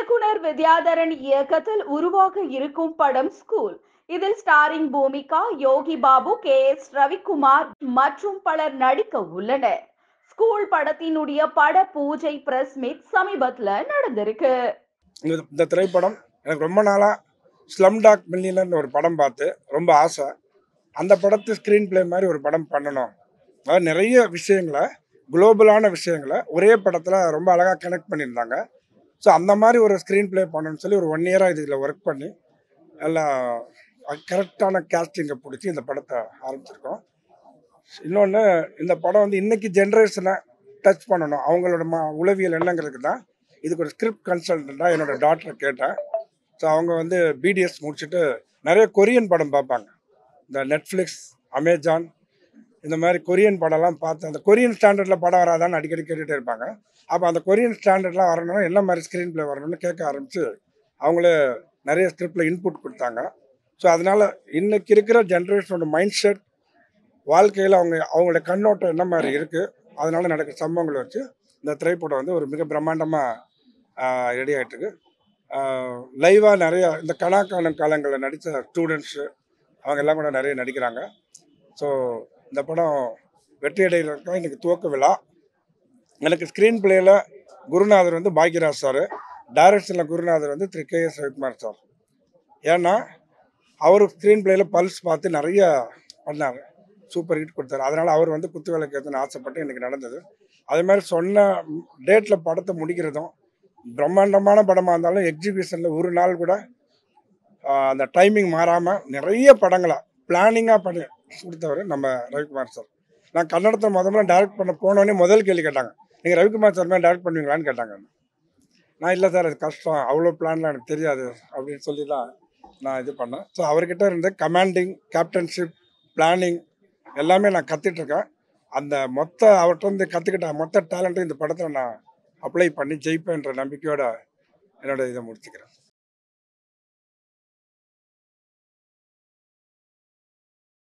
இயக்குனர் வித்யாதரன் இயக்கத்தில் உருவாக இருக்கும் படம் ஸ்கூல். இதில் ஸ்டாரிங் பூமிகா, யோகி பாபு, கே.எஸ். ரவிக்குமார் மற்றும் பலர் நடிக்க உள்ளனர். ஸ்கூல் படத்தினுடைய பட பூஜை பிரஸ் மீட் சமீபத்துல நடந்திருக்கு. இந்த திரைப்படம் எனக்கு ரொம்ப நாளாக ஸ்லம் டாக் மில்லியனர்னு ஒரு படம் பார்த்து ரொம்ப ஆசை. அந்த படத்து ஸ்க்ரீன் பிளே மாதிரி ஒரு படம் பண்ணணும். அதாவது நிறைய விஷயங்களை, குளோபலான விஷயங்களை ஒரே படத்தில் ரொம்ப அழகாக கனெக்ட் பண்ணியிருந்தாங்க. ஸோ அந்த மாதிரி ஒரு ஸ்க்ரீன் பிளே பண்ணணும்னு சொல்லி ஒரு 1 இயராக இதில் ஒர்க் பண்ணி எல்லாம் கரெக்டான கேஸ்டிங்கை பிடிச்சி இந்த படத்தை ஆரம்பிச்சிருக்கோம். இன்னொன்று, இந்த படம் வந்து இன்றைக்கி ஜென்ரேஷனை டச் பண்ணணும், அவங்களோட உளவியல் என்னங்கிறதுக்கு தான் இதுக்கு ஒரு ஸ்கிரிப்ட் கன்சல்டண்ட்டாக என்னோடய டாக்டரை கேட்டேன். ஸோ அவங்க வந்து பிடிஎஸ் முடிச்சுட்டு நிறைய கொரியன் படம் பார்ப்பாங்க. இந்த நெட்ஃப்ளிக்ஸ், அமேசான் இந்த மாதிரி கொரியன் படம்லாம் பார்த்து அந்த கொரியன் ஸ்டாண்டர்டில் படம் வராதான்னு அடிக்கடி கேட்டுகிட்டே இருப்பாங்க. அப்போ அந்த கொரியன் ஸ்டாண்டர்ட்லாம் வரணும்னா என்ன மாதிரி ஸ்க்ரீன் பிளே வரணும்னு கேட்க ஆரம்பித்து அவங்களே நிறைய ஸ்கிரிப்டில் இன்புட் கொடுத்தாங்க. ஸோ அதனால் இன்றைக்கி இருக்கிற ஜென்ரேஷனோட மைண்ட் செட், வாழ்க்கையில் அவங்களோட கண்ணோட்டம் என்ன மாதிரி இருக்குது, அதனால் நடக்கிற சம்பவங்களை வச்சு இந்த திரைப்படம் வந்து ஒரு மிக பிரம்மாண்டமாக ரெடி ஆகிட்டுருக்கு. லைவாக நிறையா இந்த கணக்கான காலங்களில் நடித்த ஸ்டூடெண்ட்ஸு அவங்க எல்லாம் கூட நிறைய நடிக்கிறாங்க. ஸோ இந்த படம் வெற்றி அடைகிறதுக்காக இன்றைக்கி துவக்க விழா. எனக்கு ஸ்க்ரீன் பிளேயில் குருநாதர் வந்து பாக்யராஜ் சார், டைரக்ஷனில் குருநாதர் வந்து திரு கே.எஸ். ரவிக்குமார் சார். ஏன்னா அவர் ஸ்க்ரீன் பிளேயில் பல்ஸ் பார்த்து நிறைய பண்ணார், சூப்பர் ஹிட் கொடுத்தாரு. அதனால் அவர் வந்து குத்து விளக்கு ஏற்றணும்னு ஆசைப்பட்டு இன்றைக்கி நடந்தது. அதே மாதிரி சொன்ன டேட்டில் படத்தை முடிக்கிறதும், பிரம்மாண்டமான படமாக இருந்தாலும் எக்ஸிபிஷனில் ஒரு நாள் கூட அந்த டைமிங் மாறாமல் நிறைய படங்களை பிளானிங்காக பண்ணி கொடுத்தவர் நம்ம ரவிக்குமார் சார். நான் கன்னடத்தை முதல்ல டைரக்ட் பண்ண போனோடனே முதல் கேள்வி கேட்டாங்க, நீங்கள் ரவிக்குமார் சார் மாதிரி டைரக்ட் பண்ணுவீங்களான்னு கேட்டாங்க. நான் இல்லை சார், அது கஷ்டம், அவ்வளோ பிளான்லாம் எனக்கு தெரியாது அப்படின்னு சொல்லி தான் நான் இது பண்ணேன். ஸோ அவர்கிட்ட இருந்து கமாண்டிங், கேப்டன்ஷிப், பிளானிங் எல்லாமே நான் கற்றுட்ருக்கேன். அந்த அவர்கிட்ட இருந்து கற்றுக்கிட்ட மொத்த டேலண்ட்டும் இந்த படத்தில் நான் அப்ளை பண்ணி ஜெயிப்பேன்ற நம்பிக்கையோடு என்னோட இதை முடிச்சுக்கிறேன்.